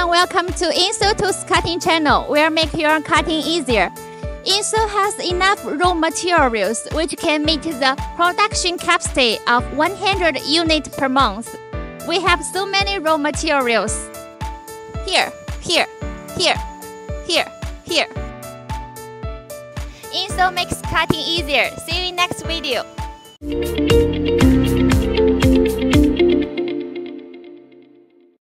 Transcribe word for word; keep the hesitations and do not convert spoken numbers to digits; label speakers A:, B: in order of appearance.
A: everyone, welcome to Ensolltools cutting channel, where make your cutting easier. Ensoll has enough raw materials which can meet the production capacity of one hundred units per month. We have so many raw materials. Here, here, here, here, here. Ensoll makes cutting easier. See you in next video.